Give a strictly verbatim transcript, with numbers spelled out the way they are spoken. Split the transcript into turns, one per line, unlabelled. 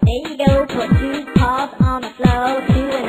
There you go, put two paws on the floor, two